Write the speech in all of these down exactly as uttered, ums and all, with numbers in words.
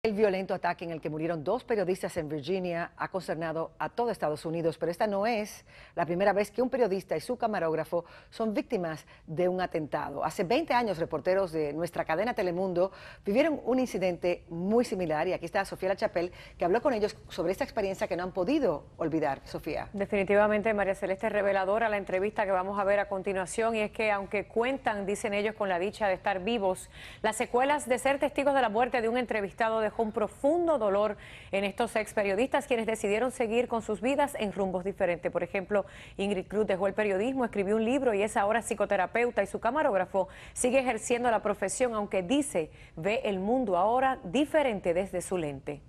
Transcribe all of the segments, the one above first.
El violento ataque en el que murieron dos periodistas en Virginia ha consternado a todo Estados Unidos, pero esta no es la primera vez que un periodista y su camarógrafo son víctimas de un atentado. Hace veinte años, reporteros de nuestra cadena Telemundo vivieron un incidente muy similar y aquí está Sofía La Chapelle, que habló con ellos sobre esta experiencia que no han podido olvidar. Sofía. Definitivamente, María Celeste, reveladora la entrevista que vamos a ver a continuación, y es que aunque cuentan, dicen ellos, con la dicha de estar vivos, las secuelas de ser testigos de la muerte de un entrevistado de dejó un profundo dolor en estos ex periodistas, quienes decidieron seguir con sus vidas en rumbos diferentes. Por ejemplo, Ingrid Cruz dejó el periodismo, escribió un libro y es ahora psicoterapeuta, y su camarógrafo sigue ejerciendo la profesión, aunque dice ve el mundo ahora diferente desde su lente.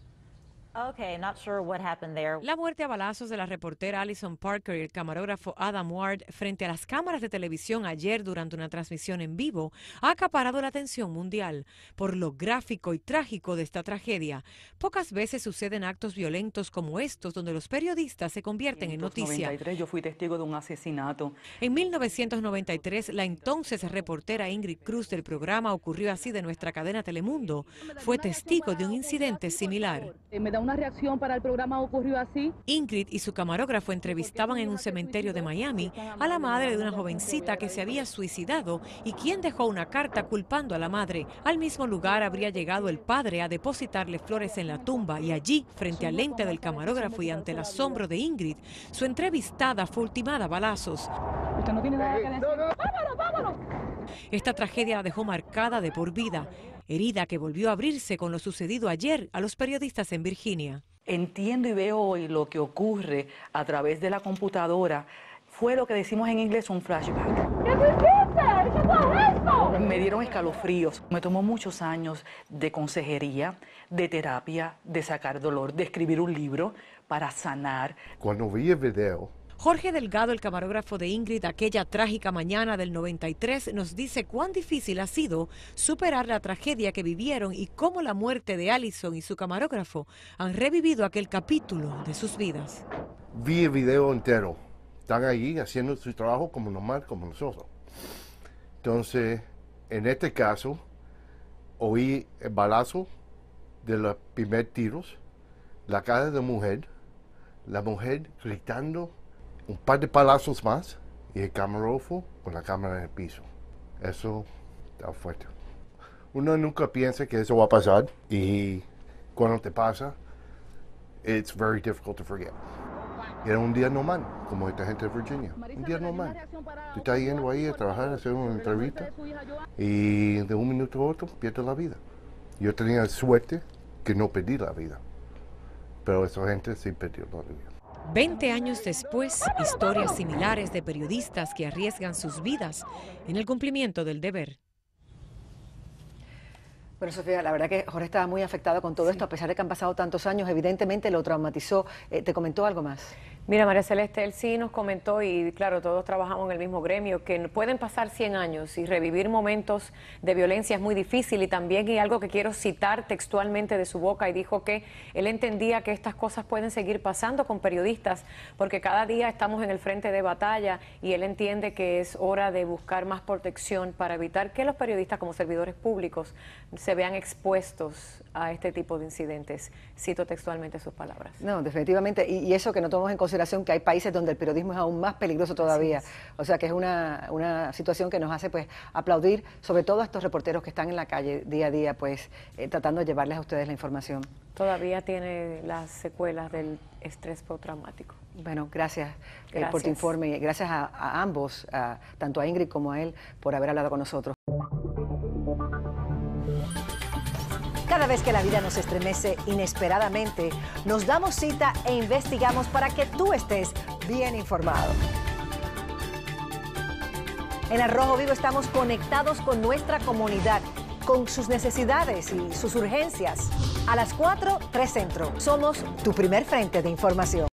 Okay, not sure what happened there. La muerte a balazos de la reportera Alison Parker y el camarógrafo Adam Ward frente a las cámaras de televisión ayer durante una transmisión en vivo ha acaparado la atención mundial por lo gráfico y trágico de esta tragedia. Pocas veces suceden actos violentos como estos donde los periodistas se convierten en noticia. noventa y tres yo fui testigo de un asesinato. En mil novecientos noventa y tres, la entonces reportera Ingrid Cruz del programa Ocurrió Así de nuestra cadena Telemundo fue testigo de un incidente similar. Una reacción para el programa Ocurrió Así. Ingrid y su camarógrafo entrevistaban en un cementerio de Miami a la madre de una jovencita que se había suicidado y quien dejó una carta culpando a la madre. Al mismo lugar habría llegado el padre a depositarle flores en la tumba, y allí, frente al lente del camarógrafo y ante el asombro de Ingrid, su entrevistada fue ultimada a balazos. Usted no tiene nada que decir. ¡Vámonos, vámonos! Esta tragedia la dejó marcada de por vida, herida que volvió a abrirse con lo sucedido ayer a los periodistas en Virginia. Entiendo y veo hoy lo que ocurre a través de la computadora. Fue lo que decimos en inglés un flashback. ¿Qué hiciste? ¿Qué fue esto? Me dieron escalofríos. Me tomó muchos años de consejería, de terapia, de sacar dolor, de escribir un libro para sanar. Cuando vi el video, Jorge Delgado, el camarógrafo de Ingrid aquella trágica mañana del noventa y tres, nos dice cuán difícil ha sido superar la tragedia que vivieron y cómo la muerte de Alison y su camarógrafo han revivido aquel capítulo de sus vidas. vi el video entero. Están ahí haciendo su trabajo como normal, como nosotros. Entonces, en este caso, oí el balazo de los primeros tiros, la cara de mujer, la mujer gritando, un par de palazos más y el camarógrafo con la cámara en el piso. Eso está fuerte. Uno nunca piensa que eso va a pasar, y cuando te pasa, it's very difficult to forget. Era un día normal, como esta gente de Virginia. Un día normal. Tú estás yendo ahí a trabajar, a hacer una entrevista, y de un minuto a otro pierdes la vida. Yo tenía suerte que no perdí la vida, pero esa gente sí perdió la vida. Veinte años después, historias similares de periodistas que arriesgan sus vidas en el cumplimiento del deber. Bueno, Sofía, la verdad que Jorge estaba muy afectado con todo esto, a pesar de que han pasado tantos años, evidentemente lo traumatizó. Eh, ¿Te comentó algo más? Mira, María Celeste, él sí nos comentó, y claro, todos trabajamos en el mismo gremio, que pueden pasar cien años y revivir momentos de violencia es muy difícil. Y también, y algo que quiero citar textualmente de su boca, y dijo que él entendía que estas cosas pueden seguir pasando con periodistas, porque cada día estamos en el frente de batalla, y él entiende que es hora de buscar más protección para evitar que los periodistas como servidores públicos se vean expuestos a este tipo de incidentes. Cito textualmente sus palabras. No, definitivamente, y, y eso que no tomamos en consideración que hay países donde el periodismo es aún más peligroso todavía. Es. O sea que es una, una situación que nos hace pues aplaudir, sobre todo a estos reporteros que están en la calle día a día, pues eh, tratando de llevarles a ustedes la información. Todavía tiene las secuelas del estrés postraumático. Bueno, gracias, Gracias. Eh, por tu informe, y gracias a, a ambos, a, tanto a Ingrid como a él, por haber hablado con nosotros. Cada vez que la vida nos estremece inesperadamente, nos damos cita e investigamos para que tú estés bien informado. En Al Rojo Vivo estamos conectados con nuestra comunidad, con sus necesidades y sus urgencias. A las cuatro, tres Centro. Somos tu primer frente de información.